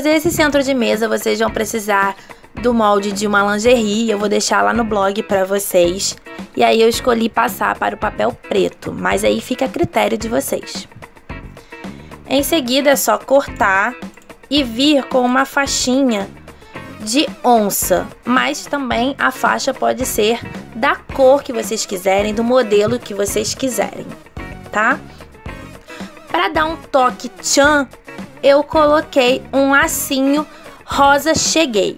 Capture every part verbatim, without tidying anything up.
fazer esse centro de mesa, vocês vão precisar do molde de uma lingerie. Eu vou deixar lá no blog para vocês. E aí eu escolhi passar para o papel preto, mas aí fica a critério de vocês. Em seguida é só cortar e vir com uma faixinha de onça, mas também a faixa pode ser da cor que vocês quiserem, do modelo que vocês quiserem, tá? Para dar um toque tchan, eu coloquei um lacinho rosa cheguei.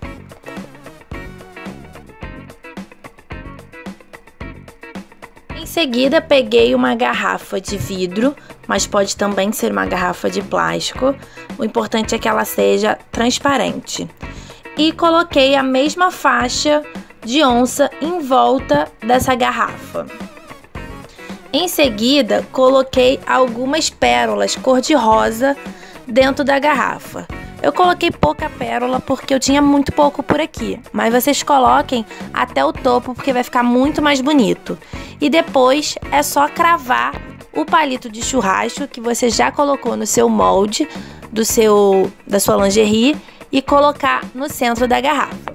Em seguida, peguei uma garrafa de vidro, mas pode também ser uma garrafa de plástico. O importante é que ela seja transparente. E coloquei a mesma faixa de onça em volta dessa garrafa. Em seguida, coloquei algumas pérolas cor-de-rosa dentro da garrafa. Eu coloquei pouca pérola porque eu tinha muito pouco por aqui, mas vocês coloquem até o topo porque vai ficar muito mais bonito. E depois é só cravar o palito de churrasco que você já colocou no seu molde do seu, da sua lingerie e colocar no centro da garrafa.